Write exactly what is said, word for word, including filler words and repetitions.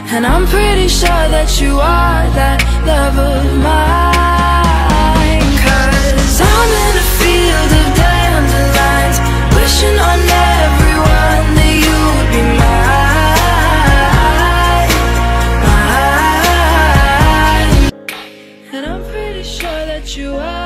And I'm pretty sure that you are that love of mine. Cause I'm in a field of dandelions, wishing on everyone that you would be mine, mine. And I'm pretty sure that you are